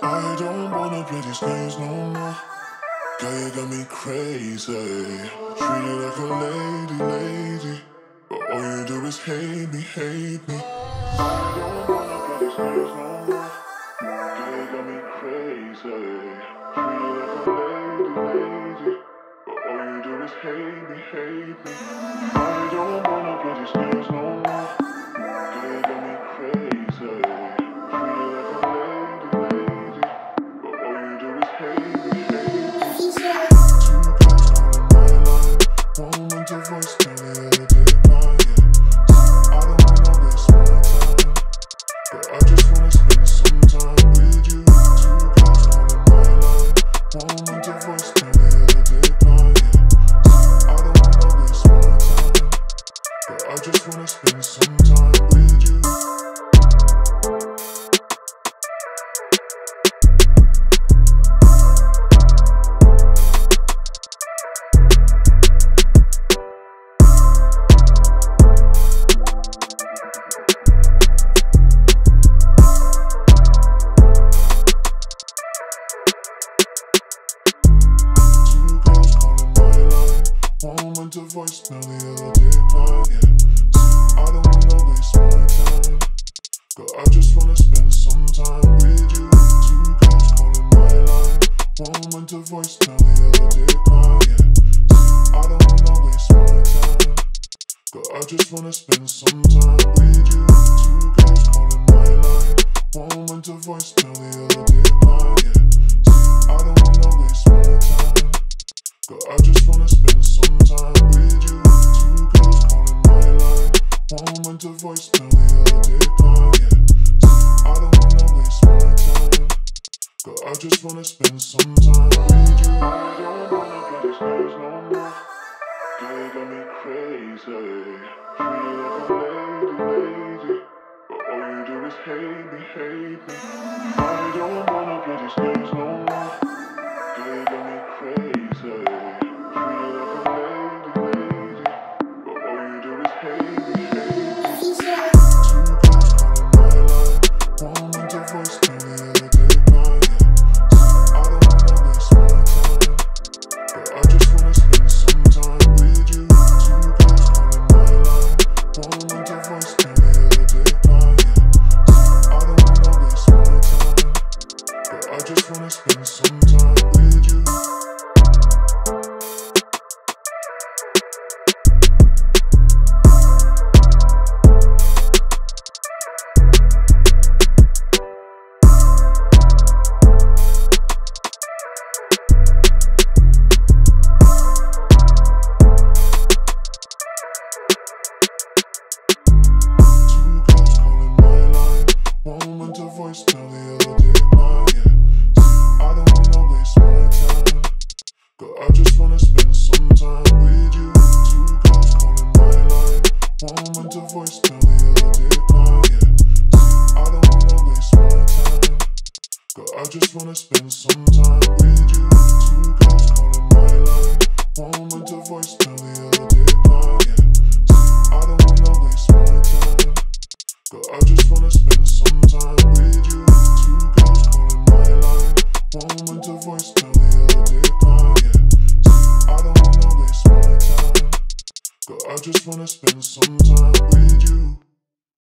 I don't wanna play these games no more. Girl, you got me crazy. Treat you like a lady. But all you do is hate me. I don't wanna play these games no more. Girl, you got me crazy. Treat you like a lady. But all you do is hate me. I don't wanna play these games no more. Girl, you got me crazy. Treat you like a lady. But all you do is hate me. One went to voicemail the other day, I don't wanna waste my time, but I just wanna spend some time with you. Two girls calling my line. One went to voicemail the other day, I don't wanna waste my time, but I just wanna spend some time with you. One went to voicemail the other day, I don't wanna waste my time, but I just wanna spend some time with you. Two girls calling my line. One went to voicemail the other day, I don't wanna waste my time, but I just wanna spend some time with you. Two girls calling my line. One went to voicemail the other day, I don't wanna waste my time, but I just wanna spend some time with you. Two girls calling my line. One went to voicemail the other day, I don't wanna waste my time, but I just wanna spend some time with you. I don't wanna play these games no more. Girl, you got me crazy. Treat you like a lady. But all you do is hate me. I don't wanna play these games no more. Girl, you got me crazy. Treat you like a lady. But all you do is hate me. Two girls calling my line. One went to voicemail the other day, I don't wanna waste my time, but I just wanna spend some time with you. Two girls calling my line. One went to voicemail the other day, I don't wanna waste my time, but I just wanna spend some time with you. One went to voicemail the other day, I don't wanna waste my time, but I just wanna spend some time with you. Two girls calling my line. One went to voicemail the other day, I don't wanna waste my time, but I just wanna spend some time with you. Two girls calling my line. One went to voicemail the other day,